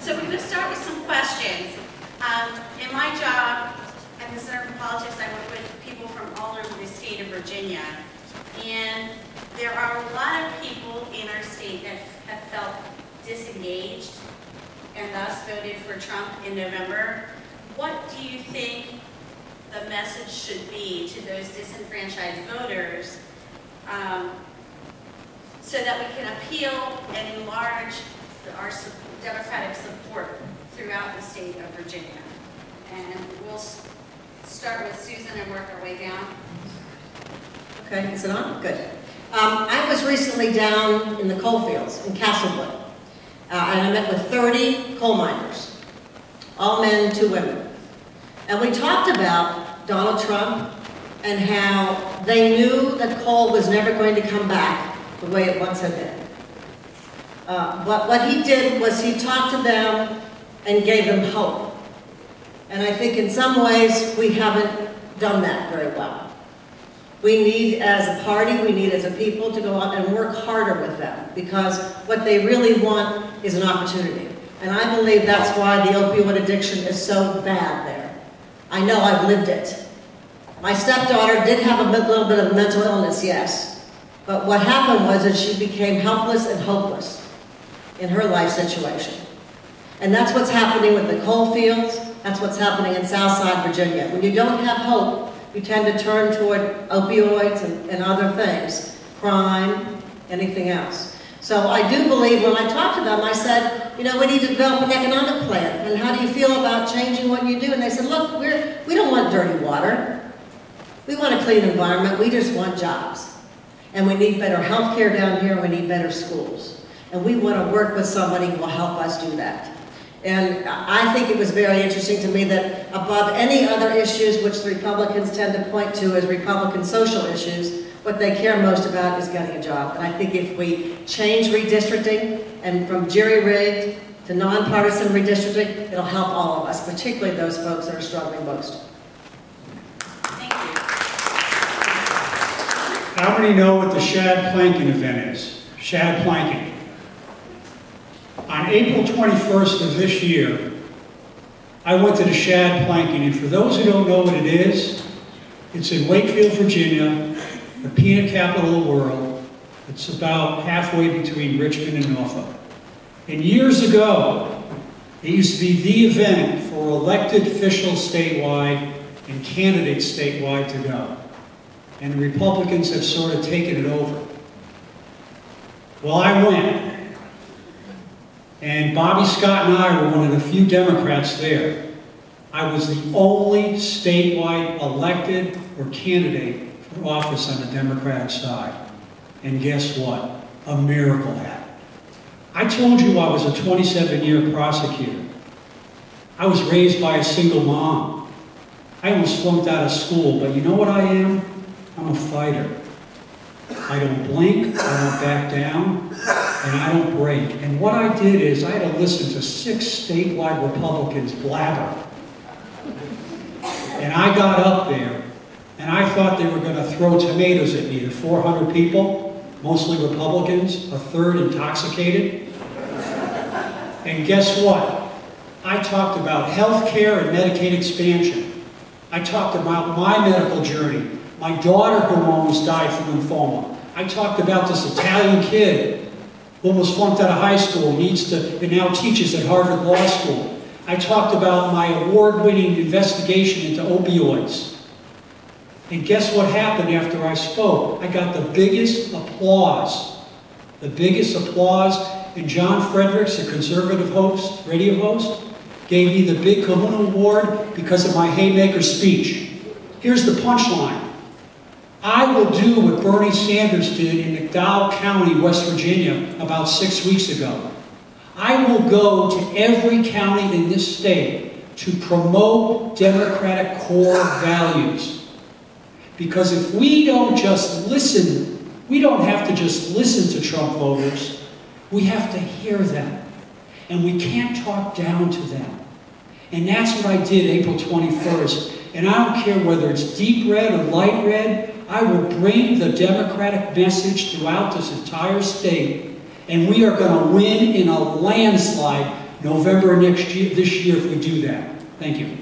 So we're going to start with some questions. In my job at the Center for Politics, I work with people from all over the state of Virginia. And there are a lot of people in our state that have felt disengaged and thus voted for Trump in November. What do you think the message should be to those disenfranchised voters so that we can appeal and enlarge our Democratic support throughout the state of Virginia? And we'll start with Susan and work our way down. Okay, is it on? Good. I was recently down in the coal fields in Castlewood, and I met with 30 coal miners, all men, 2 women. And we talked about Donald Trump and how they knew that coal was never going to come back the way it once had been. But what he did was he talked to them and gave them hope. And I think in some ways we haven't done that very well. We need, as a party, we need as a people to go out and work harder with them, because what they really want is an opportunity. And I believe that's why the opioid addiction is so bad there. I know, I've lived it. My stepdaughter did have a little bit of mental illness, yes. But what happened was that she became helpless and hopeless in her life situation. And that's what's happening with the coal fields. That's what's happening in Southside Virginia. When you don't have hope, you tend to turn toward opioids and other things, crime, anything else. So I do believe when I talked to them, I said, you know, we need to develop an economic plan. And how do you feel about changing what you do? And they said, look, we don't want dirty water. We want a clean environment. We just want jobs. And we need better health care down here, and we need better schools. And we want to work with somebody who will help us do that. And I think it was very interesting to me that above any other issues which the Republicans tend to point to as Republican social issues, what they care most about is getting a job. And I think if we change redistricting and from jury-rigged to nonpartisan redistricting, it'll help all of us, particularly those folks that are struggling most. Thank you. How many know what the Shad Planking event is? Shad Planking. On April 21st of this year, I went to the Shad Planking, and for those who don't know what it is, it's in Wakefield, Virginia, the peanut capital of the world. It's about halfway between Richmond and Norfolk. And years ago, it used to be the event for elected officials statewide and candidates statewide to go. And the Republicans have sort of taken it over. Well, I went. And Bobby Scott and I were one of the few Democrats there. I was the only statewide elected or candidate for office on the Democratic side. And guess what? A miracle happened. I told you I was a 27-year prosecutor. I was raised by a single mom. I almost flunked out of school, but you know what I am? I'm a fighter. I don't blink, I don't back down, and I don't break. And what I did is I had to listen to 6 statewide Republicans blabber. And I got up there, and I thought they were going to throw tomatoes at me. The 400 people, mostly Republicans, a third intoxicated. And guess what? I talked about health care and Medicaid expansion. I talked about my medical journey. My daughter who almost died from lymphoma. I talked about this Italian kid who almost flunked out of high school, and now teaches at Harvard Law School. I talked about my award-winning investigation into opioids. And guess what happened after I spoke? I got the biggest applause. The biggest applause. And John Fredericks, a conservative host, radio host, gave me the Big Kahuna Award because of my haymaker speech. Here's the punchline. I will do what Bernie Sanders did in McDowell County, West Virginia, about 6 weeks ago. I will go to every county in this state to promote Democratic core values. Because if we don't just listen, we don't have to just listen to Trump voters, we have to hear them. And we can't talk down to them. And that's what I did April 21st. And I don't care whether it's deep red or light red, I will bring the Democratic message throughout this entire state, and we are going to win in a landslide November this year if we do that. Thank you.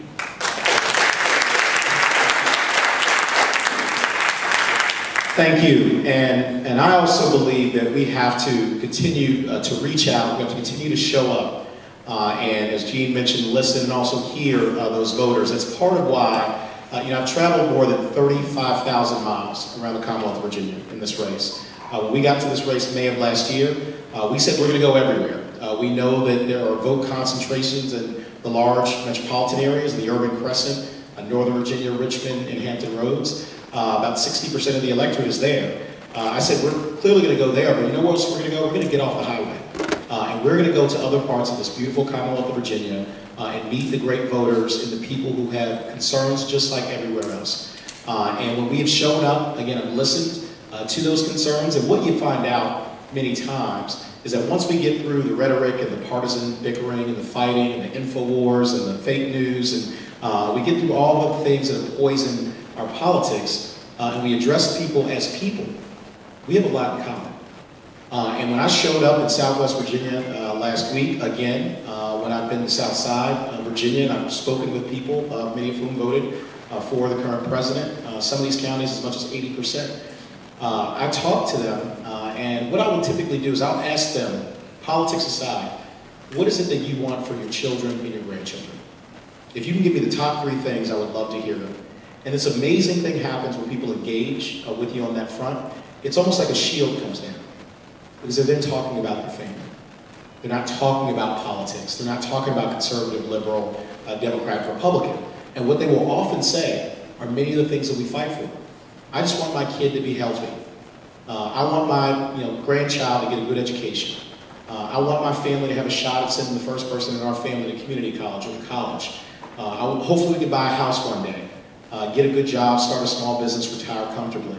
Thank you, and I also believe that we have to continue to reach out, we have to continue to show up, and as Gene mentioned, listen and also hear those voters. That's part of why, I've traveled more than 35,000 miles around the Commonwealth of Virginia in this race. When we got to this race in May of last year, we said we're going to go everywhere. We know that there are vote concentrations in the large metropolitan areas, the urban crescent, Northern Virginia, Richmond, and Hampton Roads. About 60% of the electorate is there. I said we're clearly going to go there, but you know where else we're going to go? We're going to get off the highway. And we're going to go to other parts of this beautiful Commonwealth of Virginia and meet the great voters and the people who have concerns just like everywhere else. And when we have shown up, again, I've listened to those concerns, and what you find out many times is that once we get through the rhetoric and the partisan bickering and the fighting and the info wars and the fake news, and we get through all the things that have poisoned our politics, and we address people as people, we have a lot in common. And when I showed up in Southwest Virginia last week, again, when I've been to South Side of Virginia, and I've spoken with people, many of whom voted for the current president, some of these counties as much as 80%. I talk to them, and what I will typically do is I'll ask them, politics aside, what is it that you want for your children and your grandchildren? If you can give me the top 3 things, I would love to hear them. And this amazing thing happens when people engage with you on that front. It's almost like a shield comes down, because they're then talking about their family. They're not talking about politics. They're not talking about conservative, liberal, Democrat, Republican. And what they will often say are many of the things that we fight for. I just want my kid to be healthy. I want my grandchild to get a good education. I want my family to have a shot at sending the first person in our family to community college or to college. Hopefully we can buy a house one day, get a good job, start a small business, retire comfortably.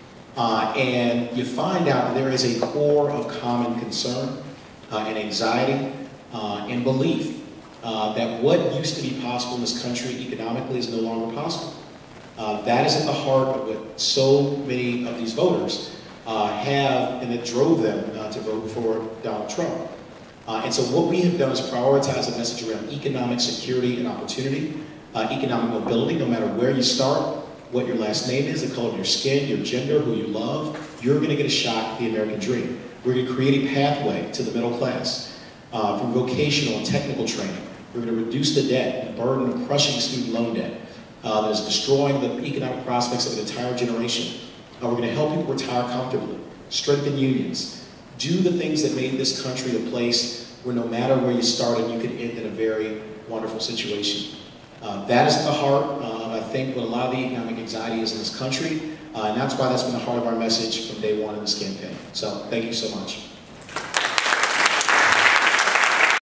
And you find out that there is a core of common concern and anxiety and belief that what used to be possible in this country economically is no longer possible. That is at the heart of what so many of these voters have, and it drove them to vote for Donald Trump. And so what we have done is prioritize a message around economic security and opportunity, economic mobility, no matter where you start, what your last name is, the color of your skin, your gender, who you love, you're going to get a shot at the American dream. We're going to create a pathway to the middle class through vocational and technical training. We're going to reduce the debt, the burden of crushing student loan debt that is destroying the economic prospects of an entire generation. We're going to help people retire comfortably, strengthen unions, do the things that made this country a place where no matter where you started, you could end in a very wonderful situation. That is at the heart of, I think, what a lot of the economic anxiety is in this country, and that's why that's been the heart of our message from day one in this campaign. So, thank you so much.